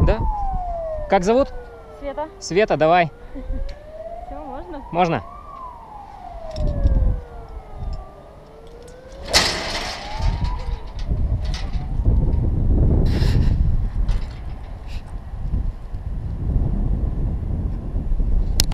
Да? Как зовут? Света. Света, давай. Все, можно? Можно?